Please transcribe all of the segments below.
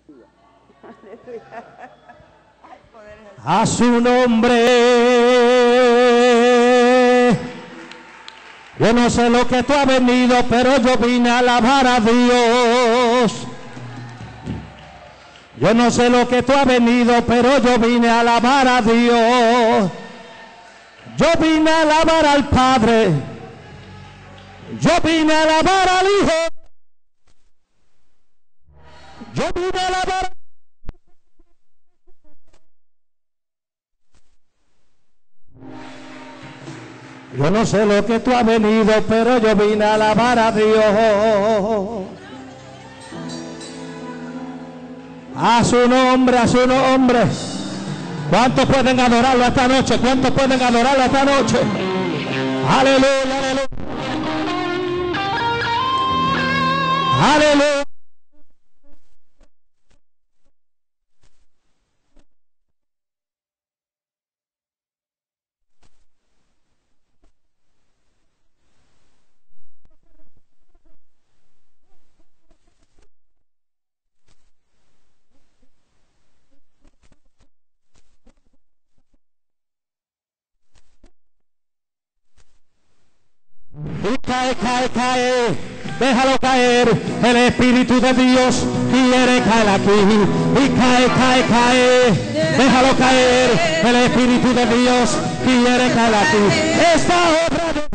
A su nombre. Yo no sé lo que tú has venido, pero yo vine a alabar a Dios. Yo no sé lo que tú has venido, pero yo vine a alabar a Dios. Yo vine a alabar al Padre. Yo vine a alabar al Hijo. Yo vine a alabar. Yo no sé lo que tú has venido, pero yo vine a alabar a Dios. A su nombre, a su nombre. ¿Cuántos pueden adorarlo esta noche? ¿Cuántos pueden adorarlo esta noche? Aleluya, aleluya. Aleluya. Y cae, cae, cae, déjalo caer, el Espíritu de Dios quiere caer aquí. Y cae, cae, cae, déjalo caer, el Espíritu de Dios quiere caer aquí. Esta obra de...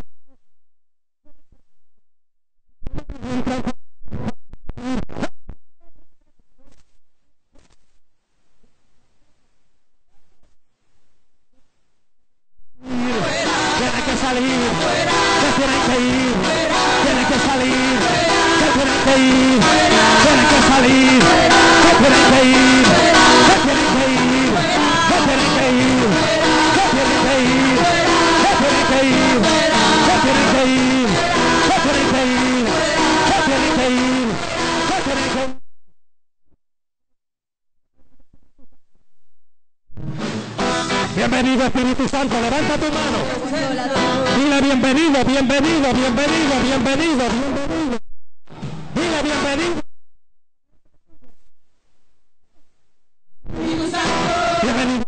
Tiene que salir, que tienen que ir, tienen que salir, que tienen que ir, tienen que salir, que tienen que ir, que tienen que ir, que tienen que ir, que tienen que ir, que tienen que ir, que tienen que ir, que tienen que ir, que tienen que ir, que tienen que ir. Bienvenido Espíritu Santo, levanta tu mano. Dile bienvenido, bienvenido, bienvenido, bienvenido, bienvenido. Dile bienvenido. Bienvenido.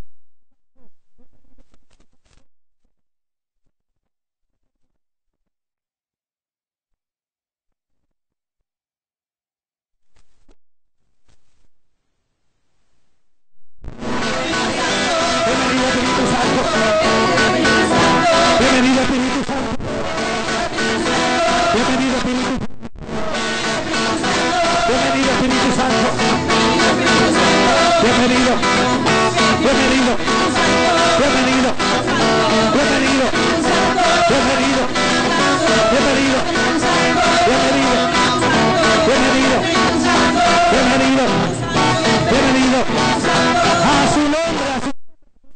Bienvenido Espíritu Santo. Bienvenido Espíritu Santo. Bienvenido Espíritu Santo. Bienvenido. Bienvenido. Bienvenido. Bienvenido. Bienvenido. Bienvenido. Bienvenido. Bienvenido. Bienvenido. Bienvenido. A su nombre, a su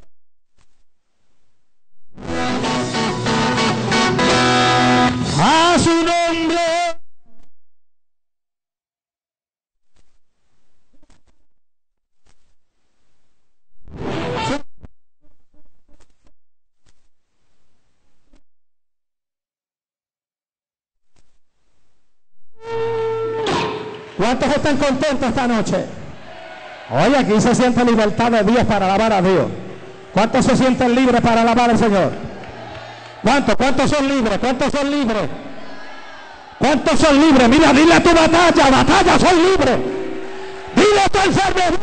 a su nombre. ¿Cuántos están contentos esta noche? Oye, aquí se siente libertad de Dios para alabar a Dios. ¿Cuántos se sienten libres para alabar al Señor? ¿Cuántos? ¿Cuántos son libres? ¿Cuántos son libres? ¿Cuántos son libres? Mira, dile a tu batalla, batalla, son libres. Dile a tu enfermedad.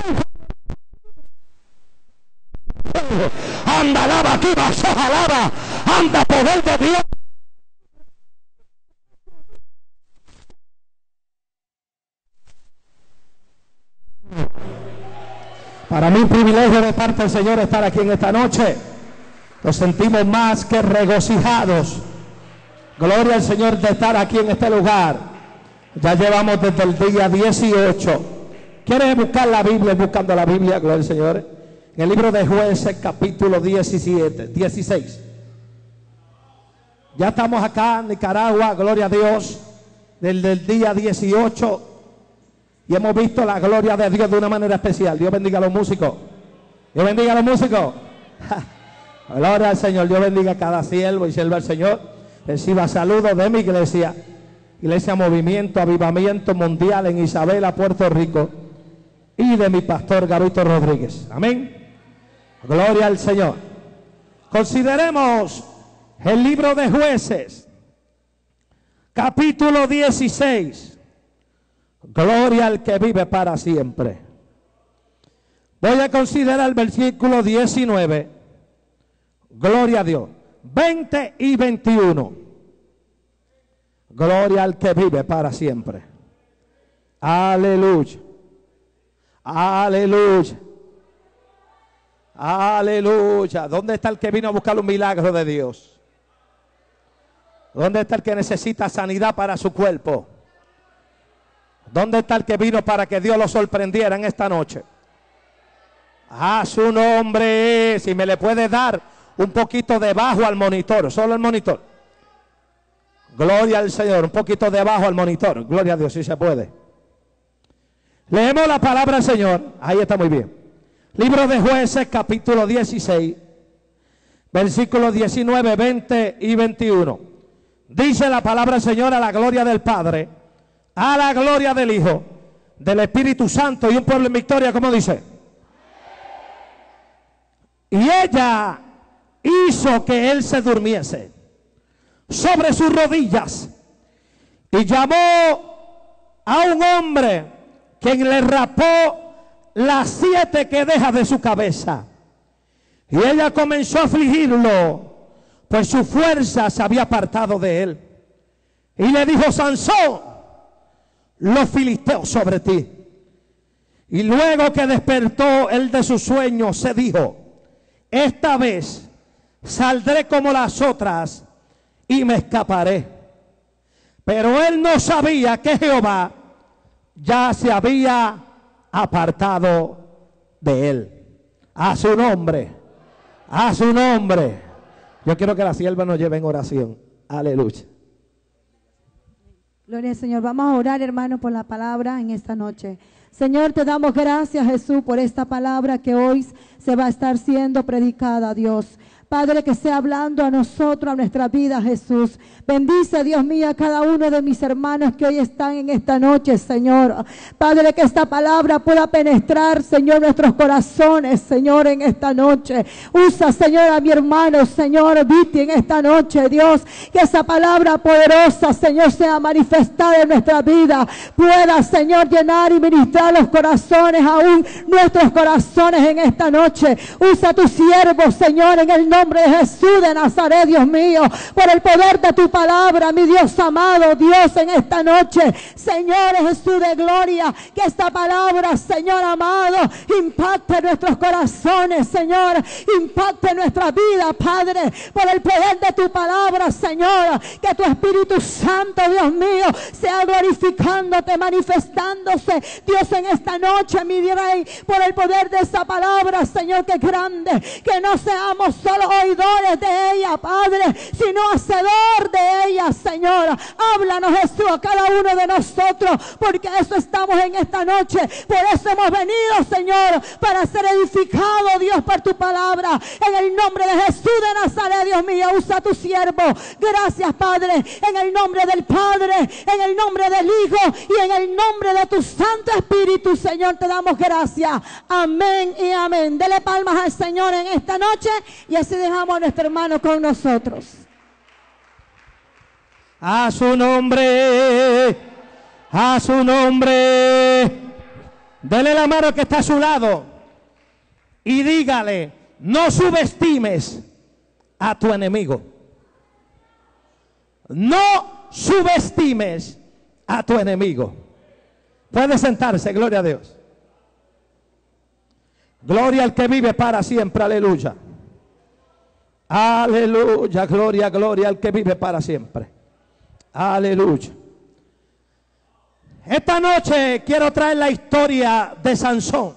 Anda, alaba, aquí vas, alaba. Anda, poder de Dios. Para mí un privilegio de parte del Señor estar aquí en esta noche. Nos sentimos más que regocijados. Gloria al Señor de estar aquí en este lugar. Ya llevamos desde el día 18. ¿Quieres buscar la Biblia? Buscando la Biblia, gloria al Señor. En el libro de Jueces, capítulo 16. Ya estamos acá en Nicaragua, gloria a Dios, desde el día 18. Y hemos visto la gloria de Dios de una manera especial. Dios bendiga a los músicos. Dios bendiga a los músicos. Gloria al Señor. Dios bendiga a cada siervo y sierva del Señor. Reciba saludos de mi iglesia. Iglesia Movimiento Avivamiento Mundial en Isabela, Puerto Rico. y de mi pastor Gabito Rodríguez. Amén. Gloria al Señor. Consideremos el libro de Jueces, capítulo 16. Gloria al que vive para siempre. Voy a considerar el versículo 19. Gloria a Dios. 20 y 21. Gloria al que vive para siempre. Aleluya. Aleluya. Aleluya. ¿Dónde está el que vino a buscar un milagro de Dios? ¿Dónde está el que necesita sanidad para su cuerpo? ¿Dónde está el que vino para que Dios lo sorprendiera en esta noche? A su nombre. Si me le puede dar un poquito debajo al monitor, solo el monitor. Gloria al Señor, un poquito debajo al monitor. Gloria a Dios, si se puede. Leemos la palabra del Señor. Ahí está, muy bien. Libro de Jueces, capítulo 16, versículos 19, 20 y 21. Dice la palabra del Señor: a la gloria del Padre, a la gloria del Hijo, del Espíritu Santo, y un pueblo en victoria, ¿cómo dice? Y ella hizo que él se durmiese sobre sus rodillas y llamó a un hombre, quien le rapó las 7 quedejas de su cabeza. Y ella comenzó a afligirlo, pues su fuerza se había apartado de él. Y le dijo: Sansón, los filisteos sobre ti. Y luego que despertó él de su sueño, se dijo: esta vez saldré como las otras y me escaparé. Pero él no sabía que Jehová ya se había apartado de él. A su nombre, a su nombre. Yo quiero que la sierva nos lleve en oración. Aleluya. Gloria al Señor. Vamos a orar, hermano, por la palabra en esta noche. Señor, te damos gracias, Jesús, por esta palabra que hoy se va a estar siendo predicada, Dios. Padre, que sea hablando a nosotros, a nuestra vida, Jesús. Bendice, Dios mío, a cada uno de mis hermanos que hoy están en esta noche, Señor. Padre, que esta palabra pueda penetrar, Señor, nuestros corazones, Señor, en esta noche. Usa, Señor, a mi hermano, Señor, Viti, en esta noche, Dios. Que esa palabra poderosa, Señor, sea manifestada en nuestra vida. Pueda, Señor, llenar y ministrar los corazones, aún nuestros corazones en esta noche. Usa a tu siervo, Señor, en el nombre de Jesús de Nazaret, Dios mío, por el poder de tu palabra, mi Dios amado, Dios, en esta noche, Señor Jesús de gloria, que esta palabra, Señor amado, impacte nuestros corazones, Señor, impacte nuestra vida, Padre, por el poder de tu palabra, Señor, que tu Espíritu Santo, Dios mío, sea glorificándote, manifestándose, Dios, en esta noche, mi Rey, por el poder de esa palabra, Señor, que es grande, que no seamos solo oidores de ella, Padre, sino hacedor de ella, Señor. Háblanos, Jesús, a cada uno de nosotros, porque eso estamos en esta noche. Por eso hemos venido, Señor, para ser edificados, Dios, por tu palabra. En el nombre de Jesús de Nazaret, Dios mío, usa a tu siervo. Gracias, Padre, en el nombre del Padre, en el nombre del Hijo y en el nombre de tu Santo Espíritu, Señor, te damos gracias. Amén y amén. Dele palmas al Señor en esta noche y así dejamos a nuestro hermano con nosotros. A su nombre, a su nombre. Dele la mano que está a su lado y dígale: no subestimes a tu enemigo. No subestimes a tu enemigo. Puede sentarse, gloria a Dios. Gloria al que vive para siempre, aleluya. Aleluya, gloria, gloria al que vive para siempre. Aleluya. Esta noche quiero traer la historia de Sansón.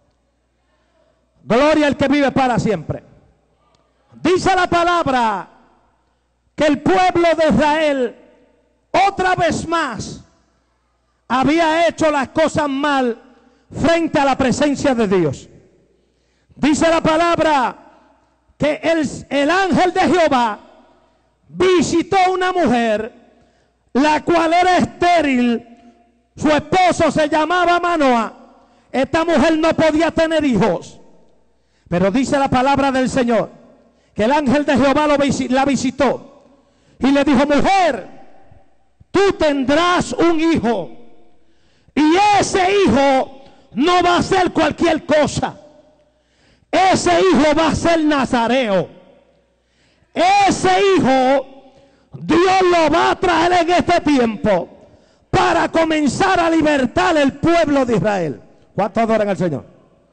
Gloria al que vive para siempre. Dice la palabra que el pueblo de Israel otra vez más había hecho las cosas mal frente a la presencia de Dios. Dice la palabra que el ángel de Jehová visitó a una mujer, la cual era estéril. Su esposo se llamaba Manoah. esta mujer no podía tener hijos. Pero dice la palabra del Señor que el ángel de Jehová la visitó y le dijo: mujer, tú tendrás un hijo, y ese hijo no va a ser cualquier cosa. Ese hijo va a ser nazareo. Ese hijo Dios lo va a traer en este tiempo para comenzar a libertar el pueblo de Israel. ¿Cuántos adoran al Señor?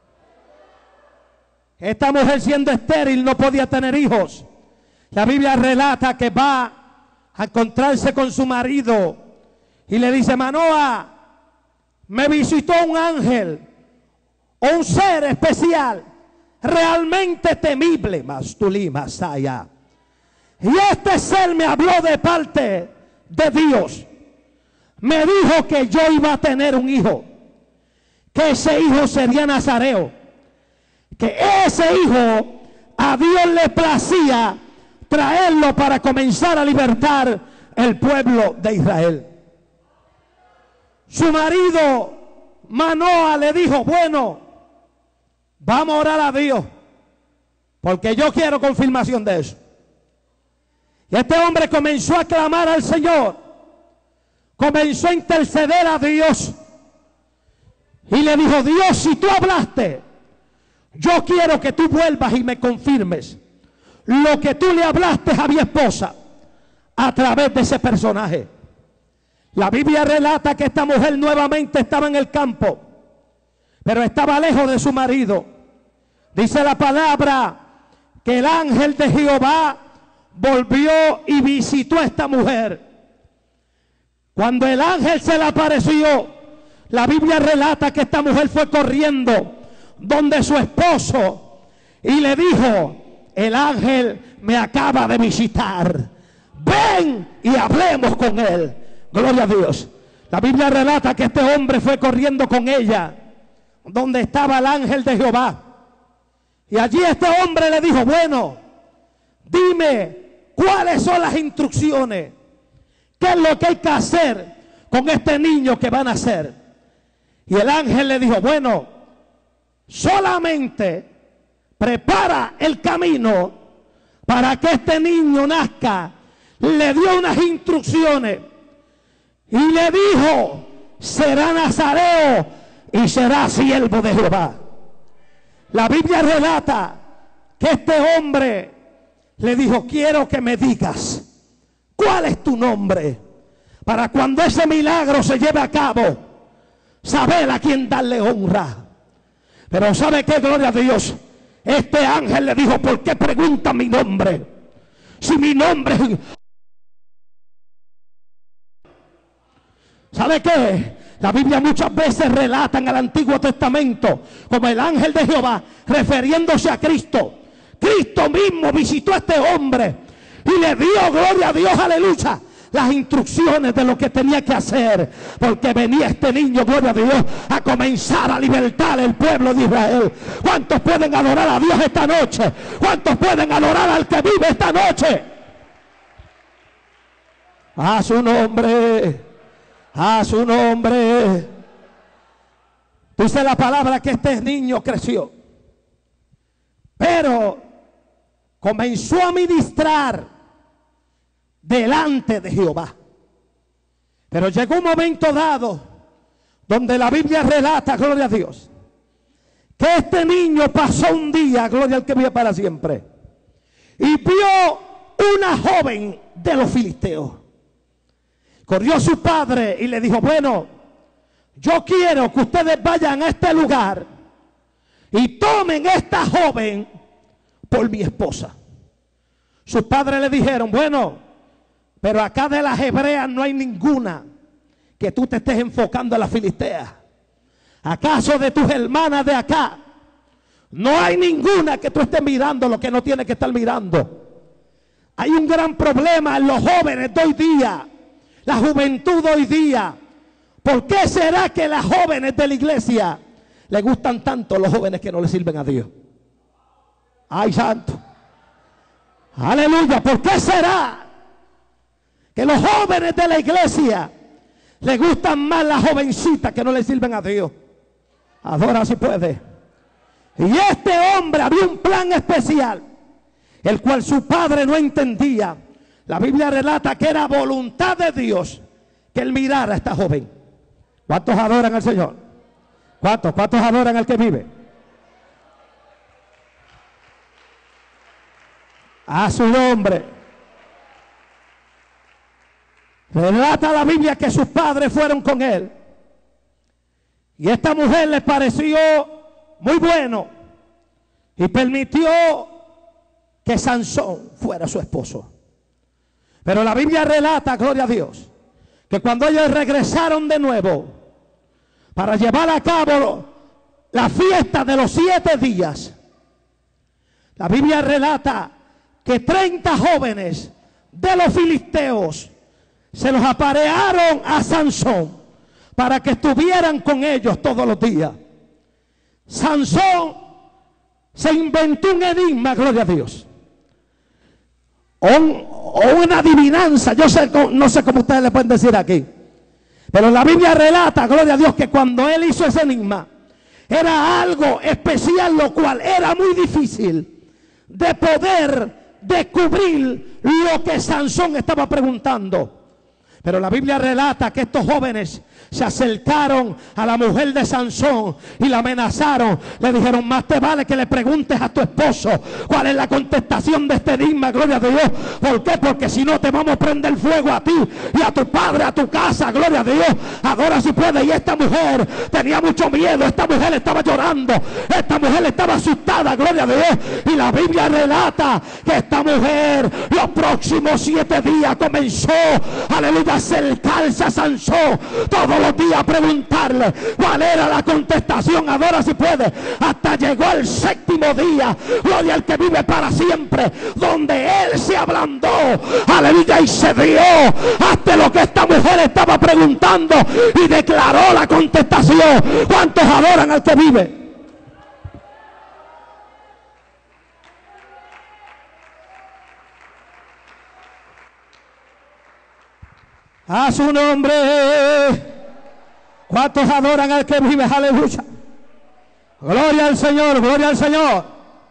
Esta mujer, siendo estéril, no podía tener hijos. La Biblia relata que va a encontrarse con su marido y le dice: Manoah, me visitó un ángel, o un ser especial, realmente temible, Mastulí Masaya. Y este ser me habló de parte de Dios. Me dijo que yo iba a tener un hijo, que ese hijo sería nazareo, que ese hijo a Dios le placía traerlo para comenzar a libertar el pueblo de Israel. Su marido Manoah le dijo: bueno, vamos a orar a Dios, porque yo quiero confirmación de eso. Y este hombre comenzó a clamar al Señor, comenzó a interceder a Dios y le dijo: Dios, si tú hablaste, yo quiero que tú vuelvas y me confirmes lo que tú le hablaste a mi esposa a través de ese personaje. La Biblia relata que esta mujer nuevamente estaba en el campo, pero estaba lejos de su marido. Dice la palabra que el ángel de Jehová volvió y visitó a esta mujer. Cuando el ángel se le apareció, la Biblia relata que esta mujer fue corriendo donde su esposo y le dijo: el ángel me acaba de visitar, ven y hablemos con él. Gloria a Dios. La Biblia relata que este hombre fue corriendo con ella donde estaba el ángel de Jehová, y allí este hombre le dijo: bueno, dime cuáles son las instrucciones, qué es lo que hay que hacer con este niño que van a nacer. Y el ángel le dijo: bueno, solamente prepara el camino para que este niño nazca. Le dio unas instrucciones y le dijo: será nazareo y será siervo de Jehová. La Biblia relata que este hombre le dijo: quiero que me digas cuál es tu nombre, para cuando ese milagro se lleve a cabo, saber a quién darle honra. Pero ¿sabe qué? Gloria a Dios. Este ángel le dijo: ¿por qué pregunta mi nombre? Si mi nombre... ¿Sabe qué? La Biblia muchas veces relata en el Antiguo Testamento como el ángel de Jehová refiriéndose a Cristo. Cristo mismo visitó a este hombre y le dio, gloria a Dios, aleluya, las instrucciones de lo que tenía que hacer, porque venía este niño, gloria a Dios, a comenzar a libertar el pueblo de Israel. ¿Cuántos pueden adorar a Dios esta noche? ¿Cuántos pueden adorar al que vive esta noche? A su nombre, a su nombre. Dice la palabra que este niño creció, pero comenzó a ministrar delante de Jehová. Pero llegó un momento dado donde la Biblia relata, gloria a Dios, que este niño pasó un día, gloria al que vive para siempre, y vio una joven de los filisteos. Corrió su padre y le dijo: bueno, yo quiero que ustedes vayan a este lugar y tomen esta joven por mi esposa. Sus padres le dijeron: bueno, pero acá de las hebreas no hay ninguna que tú te estés enfocando en la filistea. ¿Acaso de tus hermanas de acá no hay ninguna que tú estés mirando lo que no tienes que estar mirando? Hay un gran problema en los jóvenes de hoy día, la juventud de hoy día. ¿Por qué será que las jóvenes de la iglesia le gustan tanto los jóvenes que no le sirven a Dios? ¡Ay, santo! ¡Aleluya! ¿Por qué será que los jóvenes de la iglesia le gustan más las jovencitas que no le sirven a Dios? Adora si puede. Y este hombre había un plan especial, el cual su padre no entendía. La Biblia relata que era voluntad de Dios que él mirara a esta joven. ¿Cuántos adoran al Señor? ¿Cuántos adoran al que vive? A su nombre. Relata la Biblia que sus padres fueron con él. Y esta mujer le pareció muy bueno y permitió que Sansón fuera su esposo. Pero la Biblia relata, gloria a Dios, que cuando ellos regresaron de nuevo para llevar a cabo la fiesta de los 7 días, la Biblia relata que 30 jóvenes de los filisteos se los aparearon a Sansón para que estuvieran con ellos todos los días. Sansón se inventó un enigma, gloria a Dios, o una adivinanza. Yo no sé cómo ustedes le pueden decir aquí, pero la Biblia relata, gloria a Dios, que cuando él hizo ese enigma era algo especial, lo cual era muy difícil de poder descubrir lo que Sansón estaba preguntando. Pero la Biblia relata que estos jóvenes se acercaron a la mujer de Sansón y la amenazaron. Le dijeron: más te vale que le preguntes a tu esposo cuál es la contestación de este enigma, gloria a Dios. ¿Por qué? Porque si no te vamos a prender fuego a ti y a tu padre, a tu casa, gloria a Dios. Adora si puede. Y esta mujer tenía mucho miedo, esta mujer estaba llorando, esta mujer estaba asustada, gloria a Dios. Y la Biblia relata que esta mujer los próximos 7 días comenzó, aleluya, a acercarse a Sansón todos los días a preguntarle cuál era la contestación. Adora si puede. Hasta llegó el 7º día, gloria al que vive para siempre, donde él se ablandó, aleluya, y se dio hasta lo que esta mujer estaba preguntando y declaró la contestación. ¿Cuántos adoran al que vive? A su nombre. ¿Cuántos adoran al que vive? Aleluya. Gloria al Señor, gloria al Señor.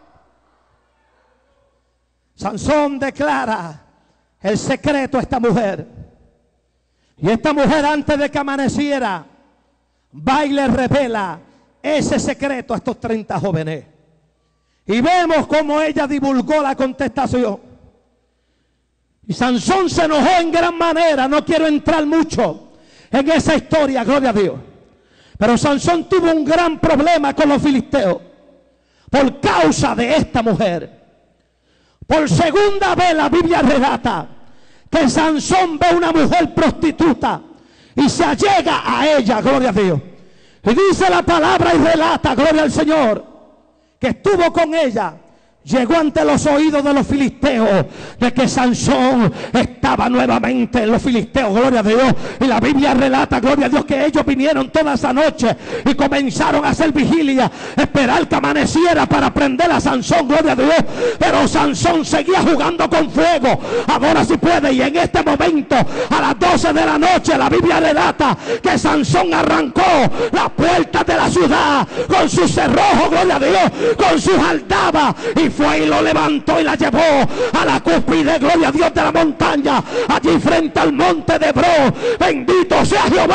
Sansón declara el secreto a esta mujer. Y esta mujer, antes de que amaneciera, va y le revela ese secreto a estos 30 jóvenes. Y vemos cómo ella divulgó la contestación. Y Sansón se enojó en gran manera. No quiero entrar mucho en esa historia, gloria a Dios. Pero Sansón tuvo un gran problema con los filisteos por causa de esta mujer. Por segunda vez la Biblia relata que Sansón ve una mujer prostituta y se allega a ella, gloria a Dios. Y dice la palabra y relata, gloria al Señor, que estuvo con ella. Llegó ante los oídos de los filisteos de que Sansón estaba nuevamente en los filisteos, gloria a Dios. Y la Biblia relata, gloria a Dios, que ellos vinieron toda esa noche y comenzaron a hacer vigilia, esperar que amaneciera para prender a Sansón, gloria a Dios. Pero Sansón seguía jugando con fuego. Ahora si puede. Y en este momento, a las 12 de la noche, la Biblia relata que Sansón arrancó las puertas de la ciudad con sus cerrojos, gloria a Dios, con sus aldabas, y fue y lo levantó y la llevó a la cúspide, gloria a Dios, de la montaña, allí frente al monte de Hebrón. Bendito sea Jehová.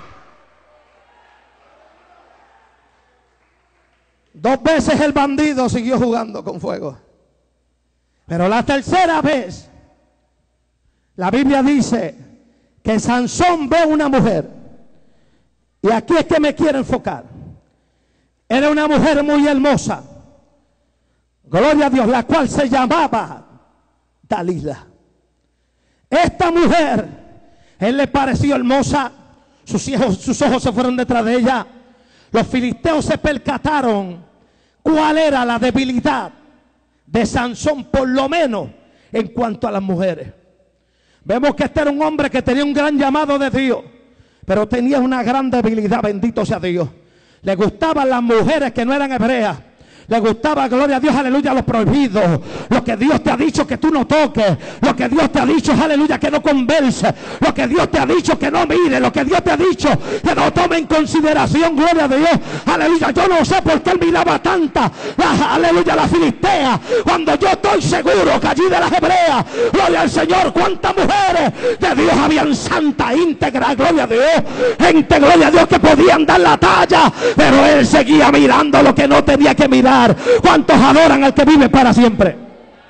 2 veces el bandido siguió jugando con fuego, pero la tercera vez la Biblia dice que Sansón ve una mujer, y aquí es que me quiero enfocar. Era una mujer muy hermosa, gloria a Dios, la cual se llamaba Dalila. Esta mujer, él le pareció hermosa, sus ojos se fueron detrás de ella. Los filisteos se percataron cuál era la debilidad de Sansón, por lo menos en cuanto a las mujeres. Vemos que este era un hombre que tenía un gran llamado de Dios, pero tenía una gran debilidad, bendito sea Dios. Le gustaban las mujeres que no eran hebreas. Le gustaba, gloria a Dios, aleluya, lo prohibido. Lo que Dios te ha dicho que tú no toques. Lo que Dios te ha dicho, aleluya, que no converse. Lo que Dios te ha dicho que no mire. Lo que Dios te ha dicho que no tome en consideración, gloria a Dios. Aleluya, yo no sé por qué él miraba tanta, aleluya, la filistea. Cuando yo estoy seguro que allí de las hebreas, gloria al Señor, cuántas mujeres de Dios habían santa, íntegra, gloria a Dios. Gente, gloria a Dios, que podían dar la talla. Pero él seguía mirando lo que no tenía que mirar. ¿Cuántos adoran al que vive para siempre?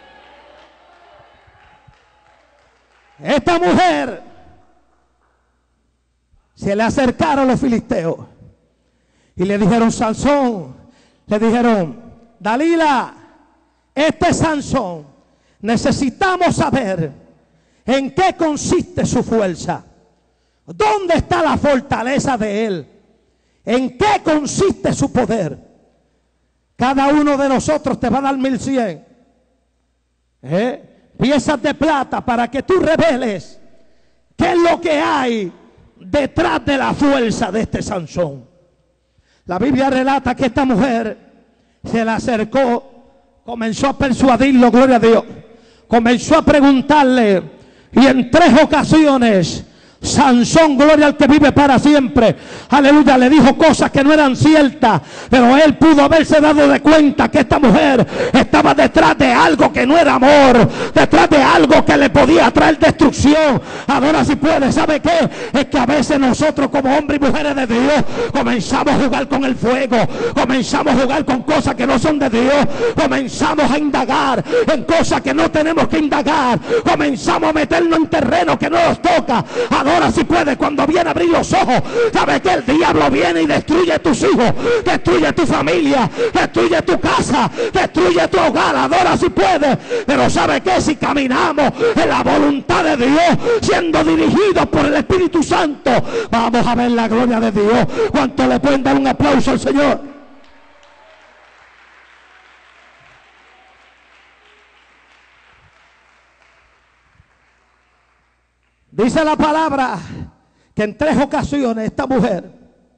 Esta mujer, se le acercaron los filisteos y le dijeron: Sansón, le dijeron: Dalila, este es Sansón, necesitamos saber en qué consiste su fuerza, dónde está la fortaleza de él, en qué consiste su poder. Cada uno de nosotros te va a dar 1100 piezas de plata para que tú reveles qué es lo que hay detrás de la fuerza de este Sansón. La Biblia relata que esta mujer se le acercó, comenzó a persuadirlo, gloria a Dios, comenzó a preguntarle, y en 3 ocasiones Sansón, gloria al que vive para siempre, aleluya, le dijo cosas que no eran ciertas, pero él pudo haberse dado de cuenta que esta mujer estaba detrás de algo que no era amor, detrás de algo que le podía traer destrucción. Ahora si puede, ¿sabe qué? Es que a veces nosotros como hombres y mujeres de Dios comenzamos a jugar con el fuego, comenzamos a jugar con cosas que no son de Dios, comenzamos a indagar en cosas que no tenemos que indagar, comenzamos a meternos en terreno que no nos toca. Ahora si puede, cuando viene a abrir los ojos, sabe que el diablo viene y destruye tus hijos, destruye tu familia, destruye tu casa, destruye tu hogar. Ahora si puede, pero sabe que si caminamos en la voluntad de Dios, siendo dirigidos por el Espíritu Santo, vamos a ver la gloria de Dios. ¿Cuánto le pueden dar un aplauso al Señor? Dice la palabra que en 3 ocasiones esta mujer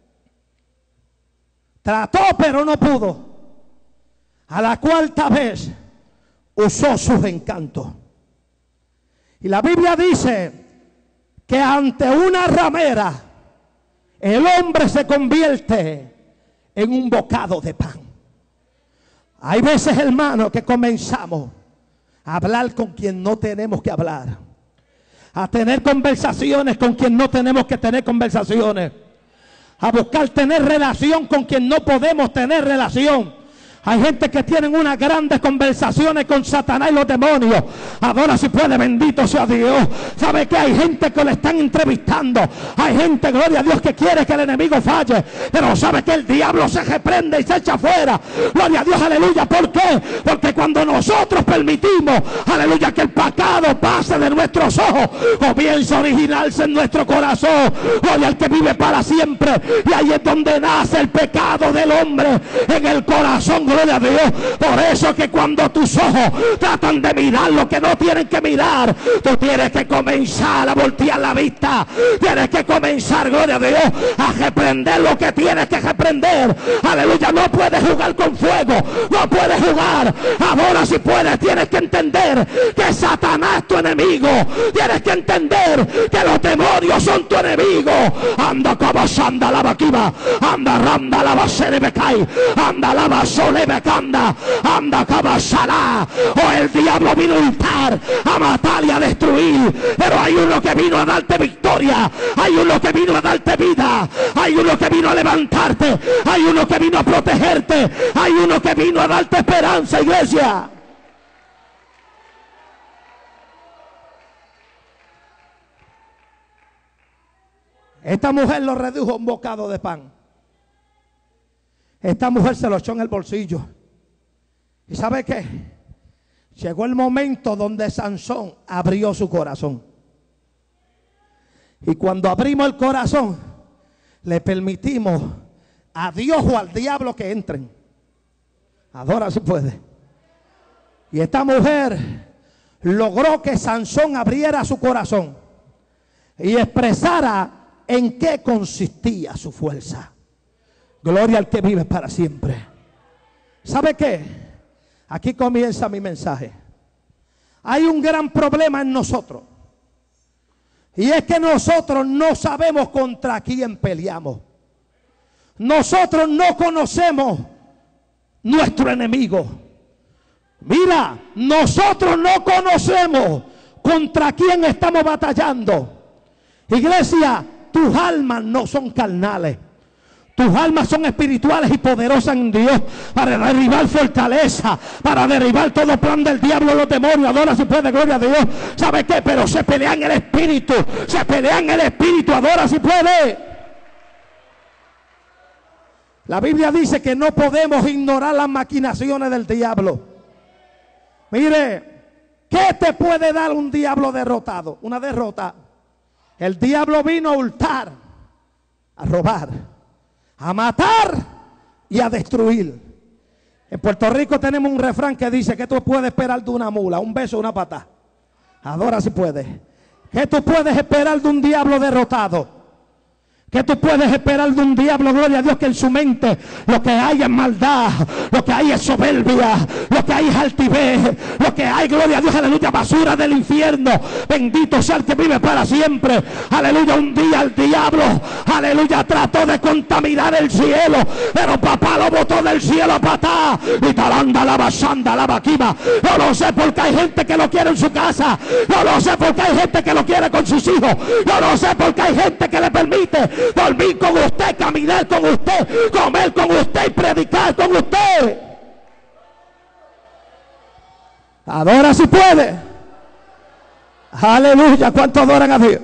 trató pero no pudo. A la 4ª vez usó sus encantos. Y la Biblia dice que ante una ramera el hombre se convierte en un bocado de pan. Hay veces, hermano, que comenzamos a hablar con quien no tenemos que hablar, a tener conversaciones con quien no tenemos que tener conversaciones, a buscar tener relación con quien no podemos tener relación. Hay gente que tienen unas grandes conversaciones con Satanás y los demonios. Ahora si puede, bendito sea Dios. ¿Sabe que hay gente que le están entrevistando? Hay gente, gloria a Dios, que quiere que el enemigo falle. Pero sabe que el diablo se reprende y se echa afuera. Gloria a Dios, aleluya. ¿Por qué? Porque cuando nosotros permitimos, aleluya, que el pecado pase de nuestros ojos, comienza a originarse en nuestro corazón. Gloria al que vive para siempre. Y ahí es donde nace el pecado del hombre, en el corazón. Gloria a Dios. Por eso que cuando tus ojos tratan de mirar lo que no tienen que mirar, tú tienes que comenzar a voltear la vista. Tienes que comenzar, gloria a Dios, a reprender lo que tienes que reprender. Aleluya. No puedes jugar con fuego, no puedes jugar. Ahora si puedes, tienes que entender que Satanás es tu enemigo. Tienes que entender que los demonios son tu enemigo. Anda como anda la vaquiva, anda randa la base de becay, anda la basole becanda, anda cabasará. O el diablo vino a untar, a matar y a destruir, pero hay uno que vino a darte victoria, hay uno que vino a darte vida, hay uno que vino a levantarte, hay uno que vino a protegerte, hay uno que vino a darte esperanza, iglesia. Esta mujer lo redujo a un bocado de pan. Esta mujer se lo echó en el bolsillo. ¿Y sabe qué? Llegó el momento donde Sansón abrió su corazón. Y cuando abrimos el corazón, le permitimos a Dios o al diablo que entren. Adora si puede. Y esta mujer logró que Sansón abriera su corazón y expresara en qué consistía su fuerza. Gloria al que vive para siempre. ¿Sabe qué? Aquí comienza mi mensaje. Hay un gran problema en nosotros. Y es que nosotros no sabemos contra quién peleamos. Nosotros no conocemos nuestro enemigo. Mira, nosotros no conocemos contra quién estamos batallando. Iglesia, tus almas no son carnales. Tus almas son espirituales y poderosas en Dios para derribar fortaleza, para derribar todo plan del diablo, los demonios. Adora si puede, gloria a Dios. ¿Sabe qué? Pero se pelea en el espíritu. Se pelea en el espíritu. Adora si puede. La Biblia dice que no podemos ignorar las maquinaciones del diablo. Mire, ¿qué te puede dar un diablo derrotado? Una derrota. El diablo vino a hurtar, a robar, a matar y a destruir. En Puerto Rico tenemos un refrán que dice: ¿qué tú puedes esperar de una mula? Un beso, una patada. Adora si puedes. ¿Qué tú puedes esperar de un diablo derrotado? ¿Qué tú puedes esperar de un diablo, gloria a Dios, que en su mente lo que hay es maldad, lo que hay es soberbia, lo que hay es altivez, lo que hay, gloria a Dios, aleluya, basura del infierno? Bendito sea el que vive para siempre. Aleluya, un día el diablo, aleluya, trató de contaminar el cielo, pero papá lo botó del cielo a patá. Y talanda, la basanda, la vaquima. Yo lo sé porque hay gente que lo quiere en su casa. Yo lo sé porque hay gente que lo quiere con sus hijos. Yo lo sé porque hay gente que le permite dormir con usted, caminar con usted, comer con usted y predicar con usted. Adora si puede. Aleluya, ¿cuánto adoran a Dios?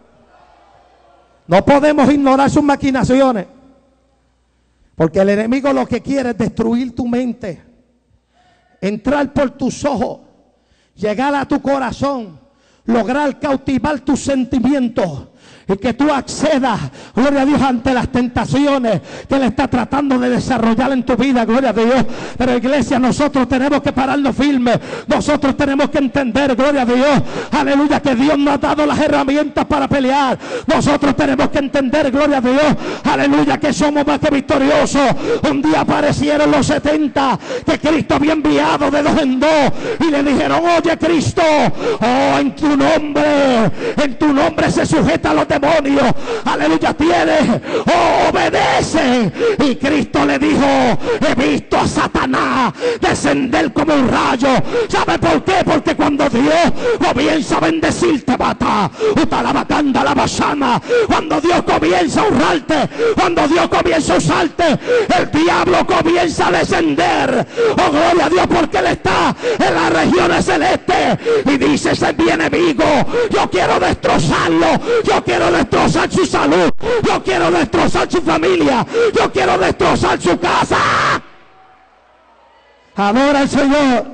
No podemos ignorar sus maquinaciones, porque el enemigo lo que quiere es destruir tu mente, entrar por tus ojos, llegar a tu corazón, lograr cautivar tus sentimientos y que tú accedas, gloria a Dios, ante las tentaciones que Él está tratando de desarrollar en tu vida, gloria a Dios. Pero iglesia, nosotros tenemos que pararnos firmes. Nosotros tenemos que entender, gloria a Dios, aleluya, que Dios nos ha dado las herramientas para pelear. Nosotros tenemos que entender, gloria a Dios, aleluya, que somos más que victoriosos. Un día aparecieron los 70 que Cristo había enviado de dos en dos y le dijeron: oye Cristo, oh, en tu nombre se sujeta a los demonios, aleluya, tienes, oh, obedece. Y Cristo le dijo: he visto a Satanás descender como un rayo. ¿Sabe por qué? Porque cuando Dios comienza a bendecirte, bata, utalabacanda la basana, cuando Dios comienza a honrarte, cuando Dios comienza a usarte, el diablo comienza a descender. Oh, gloria a Dios, porque Él está en las regiones celestes y dice: ese es mi enemigo, yo quiero destrozarlo, yo quiero destrozar su salud, yo quiero destrozar su familia, yo quiero destrozar su casa. Adora al Señor.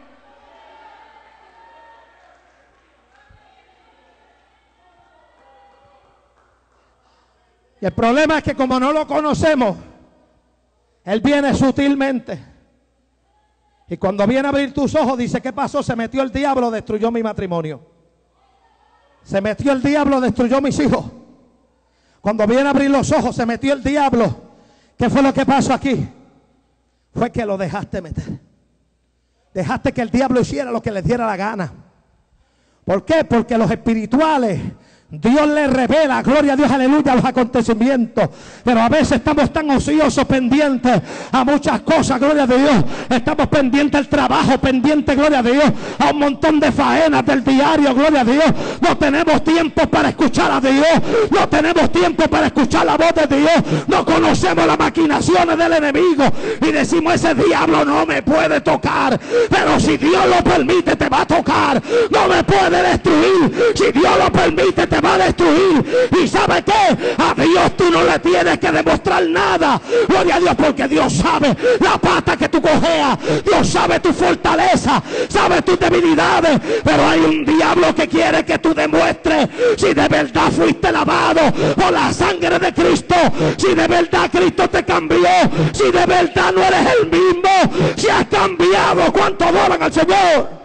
Y el problema es que como no lo conocemos, Él viene sutilmente. Y cuando viene a abrir tus ojos, dice: ¿qué pasó? Se metió el diablo, destruyó mi matrimonio. Se metió el diablo, destruyó mis hijos. Cuando viene a abrir los ojos, se metió el diablo. ¿Qué fue lo que pasó aquí? Fue que lo dejaste meter. Dejaste que el diablo hiciera lo que le diera la gana. ¿Por qué? Porque los espirituales, Dios les revela, gloria a Dios, aleluya, los acontecimientos. Pero a veces estamos tan ociosos, pendientes a muchas cosas, gloria a Dios. Estamos pendientes al trabajo, pendientes, gloria a Dios, a un montón de faenas del diario, gloria a Dios. No tenemos tiempo para escuchar a Dios. No tenemos tiempo para escuchar la voz de Dios. No conocemos las maquinaciones del enemigo y decimos: ese diablo no me puede tocar. Pero si Dios lo permite, te va a tocar. No me puede destruir. Si Dios lo permite, te va a destruir. Y ¿sabe qué? A Dios tú no le tienes que demostrar nada, gloria a Dios, porque Dios sabe la pata que tú cojeas, Dios sabe tu fortaleza, sabe tus debilidades. Pero hay un diablo que quiere que tú demuestres si de verdad fuiste lavado por la sangre de Cristo, si de verdad Cristo te cambió, si de verdad no eres el mismo, si has cambiado. ¿Cuánto adoran al Señor?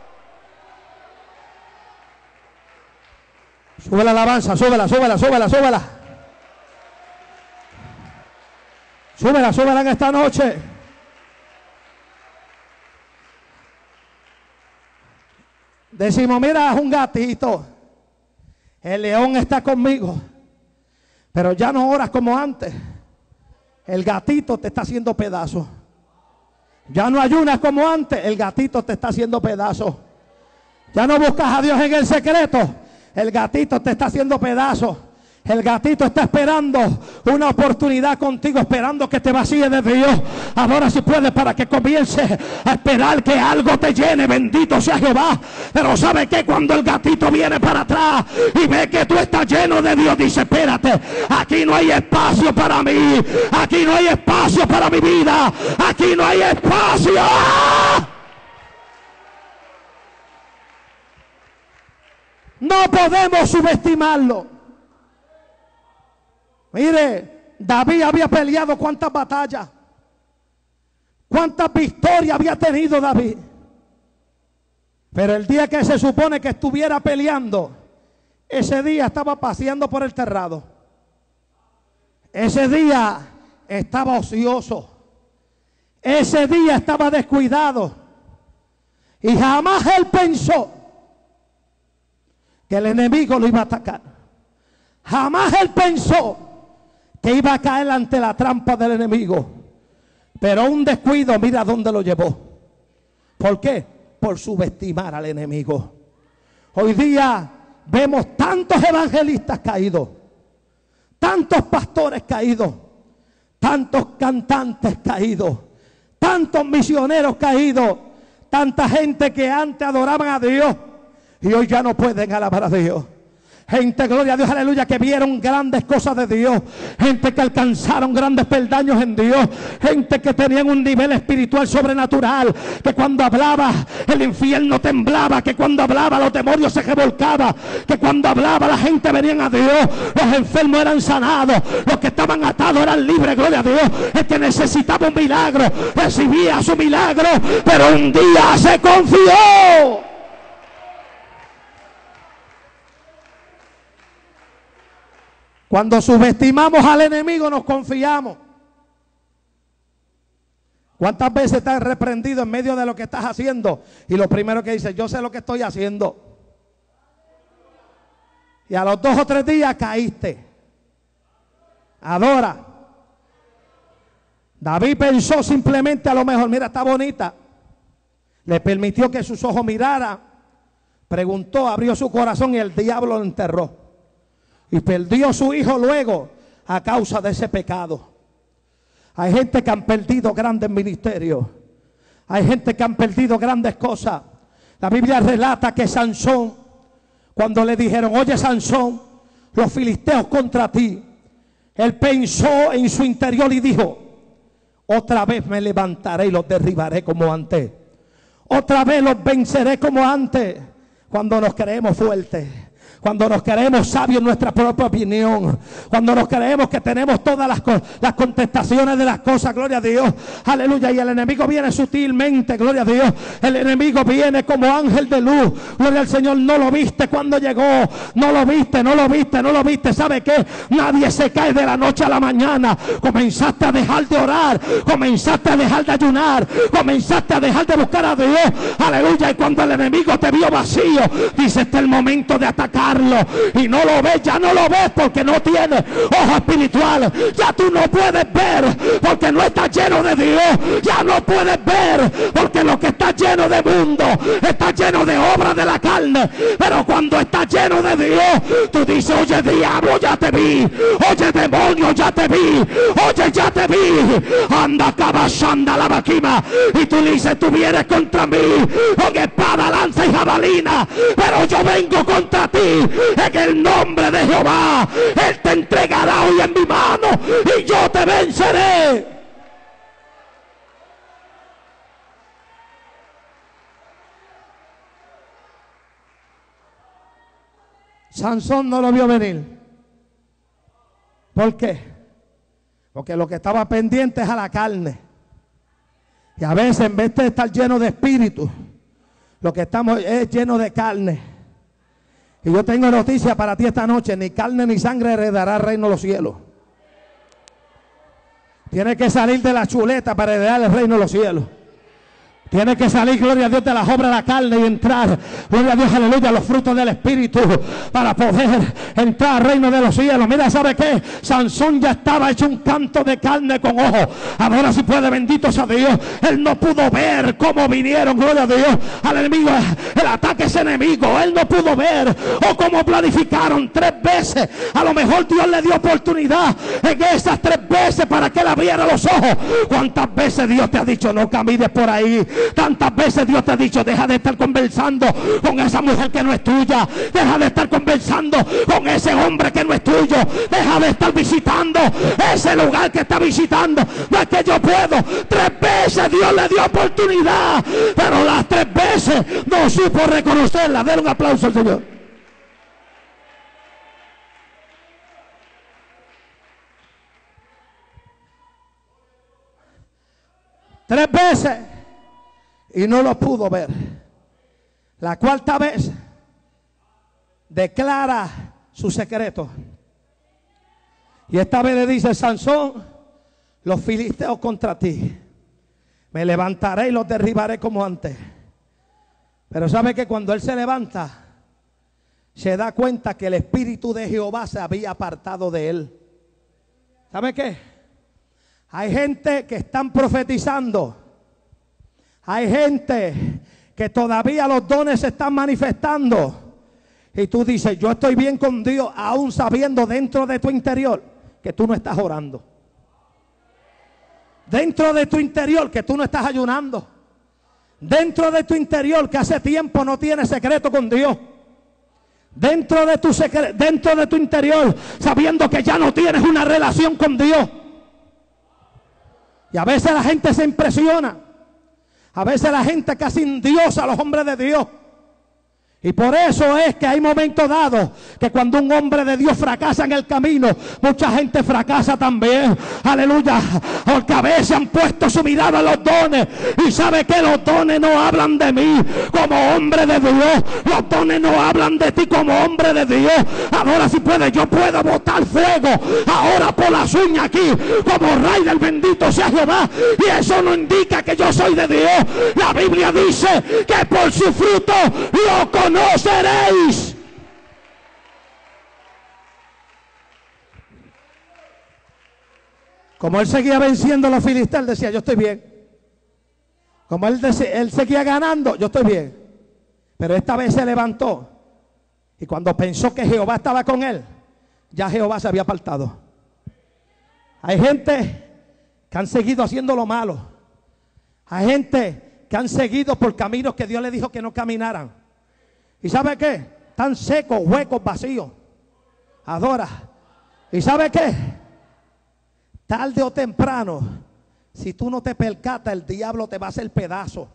Sube la alabanza, súbela, súbela, súbela, súbela. Súbela, súbela en esta noche. Decimos, mira, es un gatito. El león está conmigo. Pero ya no oras como antes. El gatito te está haciendo pedazos. Ya no ayunas como antes. El gatito te está haciendo pedazos. Ya no buscas a Dios en el secreto. El gatito te está haciendo pedazos. El gatito está esperando una oportunidad contigo, esperando que te vacíes de Dios. Ahora si puedes, para que comiences a esperar que algo te llene. Bendito sea Jehová. Pero ¿sabe qué? Cuando el gatito viene para atrás y ve que tú estás lleno de Dios, dice, espérate, aquí no hay espacio para mí. Aquí no hay espacio para mi vida. Aquí no hay espacio. ¡Ah! No podemos subestimarlo. Mire, David había peleado cuántas batallas, cuántas victorias había tenido David. Pero el día que se supone que estuviera peleando, ese día estaba paseando por el terrado. Ese día estaba ocioso. Ese día estaba descuidado. Y jamás él pensó que el enemigo lo iba a atacar. Jamás él pensó que iba a caer ante la trampa del enemigo. Pero un descuido, mira dónde lo llevó. ¿Por qué? Por subestimar al enemigo. Hoy día vemos tantos evangelistas caídos, tantos pastores caídos, tantos cantantes caídos, tantos misioneros caídos, tanta gente que antes adoraban a Dios y hoy ya no pueden alabar a Dios. Gente, gloria a Dios, aleluya, que vieron grandes cosas de Dios. Gente que alcanzaron grandes peldaños en Dios. Gente que tenían un nivel espiritual sobrenatural. Que cuando hablaba el infierno temblaba. Que cuando hablaba los demonios se revolcaban. Que cuando hablaba la gente venía a Dios. Los enfermos eran sanados. Los que estaban atados eran libres, gloria a Dios. El que necesitaba un milagro recibía su milagro. Pero un día se confió. Cuando subestimamos al enemigo nos confiamos. ¿Cuántas veces estás reprendido en medio de lo que estás haciendo? Y lo primero que dices, yo sé lo que estoy haciendo. Y a los 2 o 3 días caíste. Adora. David pensó simplemente, a lo mejor, mira, está bonita. Le permitió que sus ojos miraran. Preguntó, abrió su corazón y el diablo lo enterró. Y perdió su hijo luego a causa de ese pecado. Hay gente que han perdido grandes ministerios. Hay gente que han perdido grandes cosas. La Biblia relata que Sansón, cuando le dijeron, oye Sansón, los filisteos contra ti, él pensó en su interior y dijo, otra vez me levantaré y los derribaré como antes. Otra vez los venceré como antes. Cuando nos creemos fuertes, cuando nos creemos sabios en nuestra propia opinión, cuando nos creemos que tenemos todas las contestaciones de las cosas, gloria a Dios, aleluya, y el enemigo viene sutilmente, gloria a Dios, el enemigo viene como ángel de luz, gloria al Señor. No lo viste cuando llegó, no lo viste, no lo viste, no lo viste. ¿Sabe qué? Nadie se cae de la noche a la mañana. Comenzaste a dejar de orar, comenzaste a dejar de ayunar, comenzaste a dejar de buscar a Dios, aleluya, y cuando el enemigo te vio vacío, dice, este es el momento de atacar. Y no lo ves, ya no lo ves porque no tienes ojo espiritual. Ya tú no puedes ver porque no estás lleno de Dios. Ya no puedes ver porque lo que está lleno de mundo está lleno de obras de la carne. Pero cuando estás lleno de Dios, tú dices, oye diablo, ya te vi. Oye demonio, ya te vi. Oye, ya te vi. Anda cabazanda la vaquima. Y tú dices, tú vienes contra mí con espada, lanza y jabalina, pero yo vengo contra ti en el nombre de Jehová. Él te entregará hoy en mi mano y yo te venceré. Sansón no lo vio venir. ¿Por qué? Porque lo que estaba pendiente es a la carne. Y a veces en vez de estar lleno de espíritu, lo que estamos es lleno de carne. Y yo tengo noticia para ti esta noche: ni carne ni sangre heredará el reino de los cielos. Tienes que salir de la chuleta para heredar el reino de los cielos. Tiene que salir, gloria a Dios, de las obras de la carne y entrar, gloria a Dios, aleluya, a los frutos del Espíritu para poder entrar al reino de los cielos. Mira, ¿sabe qué? Sansón ya estaba hecho un canto de carne con ojo. Ahora si puede, bendito sea Dios. Él no pudo ver cómo vinieron, gloria a Dios, al enemigo, el ataque ese enemigo. Él no pudo ver o cómo planificaron 3 veces. A lo mejor Dios le dio oportunidad en esas 3 veces para que él abriera los ojos. ¿Cuántas veces Dios te ha dicho no camines por ahí? Tantas veces Dios te ha dicho deja de estar conversando con esa mujer que no es tuya, deja de estar conversando con ese hombre que no es tuyo, deja de estar visitando ese lugar que está visitando. No es que yo puedo. 3 veces Dios le dio oportunidad, pero las 3 veces no supo reconocerla. Denle un aplauso al Señor. Tres veces y no lo pudo ver. La 4ª vez declara su secreto. Y esta vez le dice: Sansón, los filisteos contra ti. Me levantaré y los derribaré como antes. Pero sabe que cuando él se levanta, se da cuenta que el Espíritu de Jehová se había apartado de él. ¿Sabe qué? Hay gente que están profetizando. Hay gente que todavía los dones se están manifestando. Y tú dices: yo estoy bien con Dios, aún sabiendo dentro de tu interior que tú no estás orando. Dentro de tu interior que tú no estás ayunando. Dentro de tu interior que hace tiempo no tienes secreto con Dios. Dentro de tu interior sabiendo que ya no tienes una relación con Dios. Y a veces la gente se impresiona. A veces la gente casi endiosa a los hombres de Dios. Y por eso es que hay momentos dados que cuando un hombre de Dios fracasa en el camino, mucha gente fracasa también. Aleluya. Porque a veces han puesto su mirada en los dones. Y sabe que los dones no hablan de mí como hombre de Dios. Los dones no hablan de ti como hombre de Dios. Ahora si puede, yo puedo botar fuego ahora por las uñas aquí como rey del bendito sea Jehová. Y eso no indica que yo soy de Dios. La Biblia dice que por su fruto lo conoceréis. Como él seguía venciendo a los filisteos, él decía: yo estoy bien. Como él seguía ganando, yo estoy bien. Pero esta vez se levantó, y cuando pensó que Jehová estaba con él, ya Jehová se había apartado. Hay gente que han seguido haciendo lo malo. Hay gente que han seguido por caminos que Dios le dijo que no caminaran. ¿Y sabe qué? Están secos, huecos, vacíos. Adora. ¿Y sabe qué? Tarde o temprano, si tú no te percatas, el diablo te va a hacer pedazo.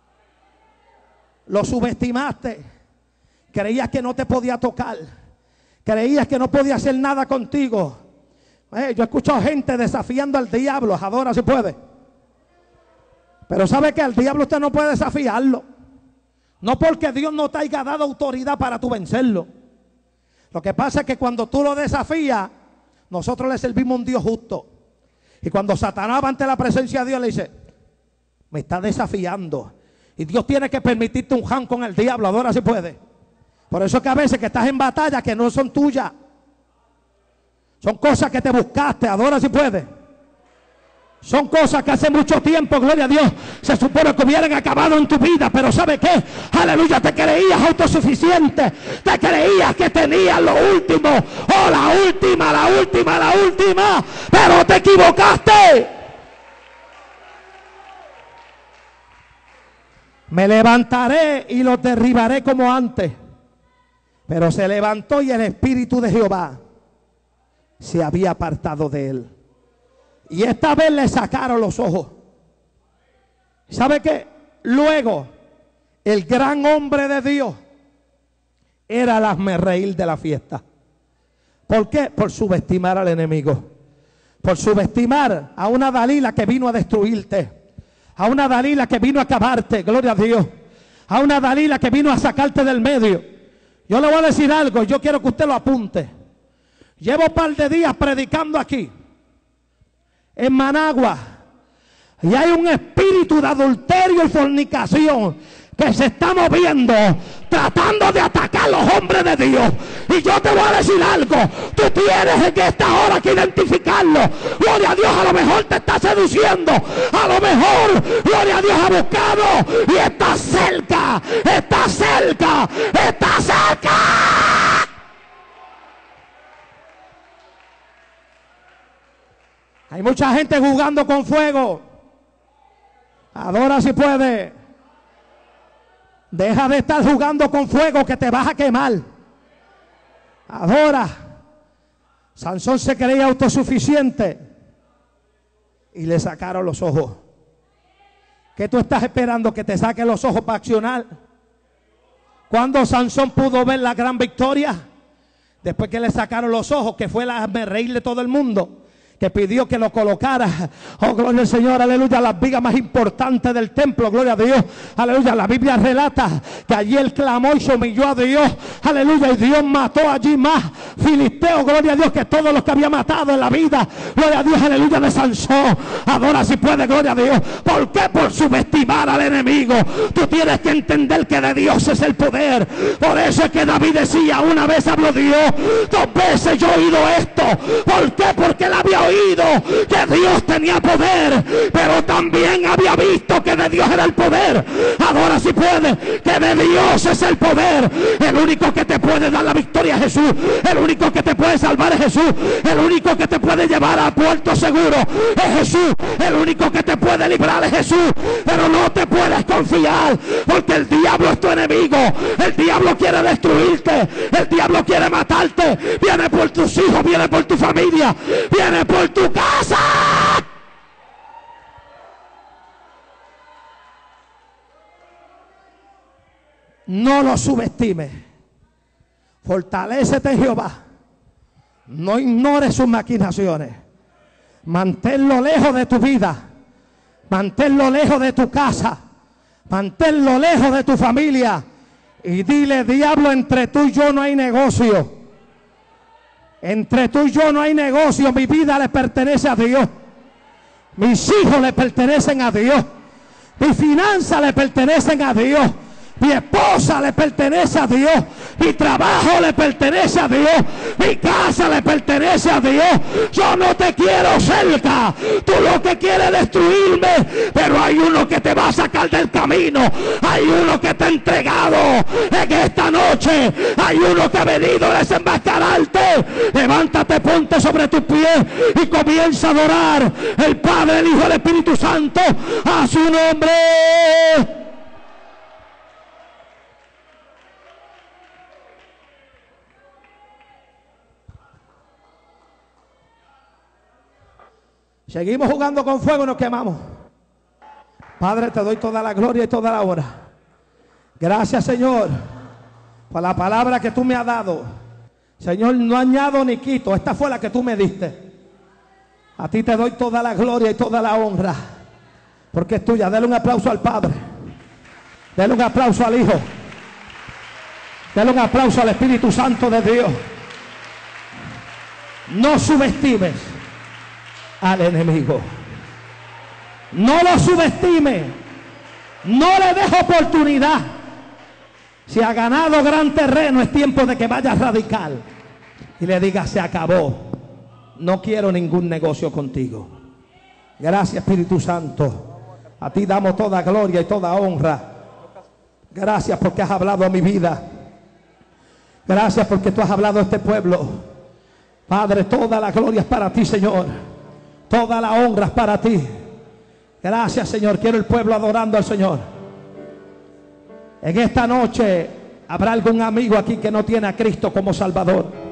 Lo subestimaste. Creías que no te podía tocar. Creías que no podía hacer nada contigo. Yo he escuchado gente desafiando al diablo. Adora si puede. Pero sabe que al diablo usted no puede desafiarlo. No porque Dios no te haya dado autoridad para tú vencerlo. Lo que pasa es que cuando tú lo desafías, nosotros le servimos a un Dios justo. Y cuando Satanás va ante la presencia de Dios, le dice: me está desafiando. Y Dios tiene que permitirte un jan con el diablo. Adora si puede. Por eso es que a veces que estás en batalla que no son tuyas. Son cosas que te buscaste. Adora si puede. Son cosas que hace mucho tiempo, gloria a Dios, se supone que hubieran acabado en tu vida. Pero ¿sabe qué? Aleluya, te creías autosuficiente. Te creías que tenías lo último. Oh, la última. Pero te equivocaste. Me levantaré y los derribaré como antes. Pero se levantó y el Espíritu de Jehová se había apartado de él. Y esta vez le sacaron los ojos. ¿Sabe qué? Luego, el gran hombre de Dios era el hazmerreír de la fiesta. ¿Por qué? Por subestimar al enemigo. Por subestimar a una Dalila que vino a destruirte. A una Dalila que vino a acabarte. Gloria a Dios. A una Dalila que vino a sacarte del medio. Yo le voy a decir algo. Yo quiero que usted lo apunte. Llevo un par de días predicando aquí en Managua. Y hay un espíritu de adulterio y fornicación que se está moviendo, tratando de atacar a los hombres de Dios. Y yo te voy a decir algo: tú tienes en esta hora que identificarlo. Gloria a Dios, a lo mejor te está seduciendo, a lo mejor, gloria a Dios, ha buscado y está cerca, está cerca, está cerca. Hay mucha gente jugando con fuego. Adora si puede. Deja de estar jugando con fuego, que te vas a quemar. Adora. Sansón se creía autosuficiente y le sacaron los ojos. ¿Qué tú estás esperando? ¿Que te saquen los ojos para accionar? ¿Cuándo Sansón pudo ver la gran victoria? Después que le sacaron los ojos, que fue la reír de todo el mundo, que pidió que lo colocara, oh gloria al Señor, aleluya, las vigas más importantes del templo, gloria a Dios, aleluya. La Biblia relata que allí él clamó y se humilló a Dios, aleluya, y Dios mató allí más filisteos, gloria a Dios, que todos los que había matado en la vida, gloria a Dios, aleluya, de Sansón. Adora si puede, gloria a Dios. ¿Por qué? Por subestimar al enemigo. Tú tienes que entender que de Dios es el poder. Por eso es que David decía: una vez habló Dios, dos veces yo he oído esto. ¿Por qué? Porque él había oído que Dios tenía poder, pero también había visto que de Dios era el poder. Ahora si puede, que de Dios es el poder. El único que te puede dar la victoria es Jesús. El único que te puede salvar es Jesús. El único que te puede llevar a puerto seguro es Jesús. El único que te puede librar es Jesús. Pero no te puedes confiar, porque el diablo es tu enemigo. El diablo quiere destruirte. El diablo quiere matarte. Viene por tus hijos, viene por tu familia, viene por tu casa. No lo subestimes. Fortalécete en Jehová. No ignores sus maquinaciones. Manténlo lejos de tu vida. Manténlo lejos de tu casa. Manténlo lejos de tu familia. Y dile: diablo, entre tú y yo no hay negocio. Entre tú y yo no hay negocio. Mi vida le pertenece a Dios. Mis hijos le pertenecen a Dios. Mis finanzas le pertenecen a Dios. Mi esposa le pertenece a Dios. Mi trabajo le pertenece a Dios. Mi casa le pertenece a Dios. Yo no te quiero cerca. Tú lo que quieres es destruirme. Pero hay uno que te va a sacar del camino. Hay uno que te ha entregado en esta noche. Hay uno que ha venido a desenmascararte. Levántate, ponte sobre tus pies y comienza a adorar el Padre, el Hijo y el Espíritu Santo a su nombre. Seguimos jugando con fuego y nos quemamos. Padre, te doy toda la gloria y toda la honra. Gracias, Señor, por la palabra que tú me has dado. Señor, no añado ni quito. Esta fue la que tú me diste. A ti te doy toda la gloria y toda la honra, porque es tuya. Dale un aplauso al Padre. Dale un aplauso al Hijo. Dale un aplauso al Espíritu Santo de Dios. No subestimes al enemigo. No lo subestime. No le deje oportunidad. Si ha ganado gran terreno, es tiempo de que vaya radical y le diga: se acabó. No quiero ningún negocio contigo. Gracias, Espíritu Santo. A ti damos toda gloria y toda honra. Gracias porque has hablado a mi vida. Gracias porque tú has hablado a este pueblo. Padre, toda la gloria es para ti, Señor. Toda la honra es para ti. Gracias, Señor. Quiero el pueblo adorando al Señor. En esta noche habrá algún amigo aquí que no tiene a Cristo como Salvador.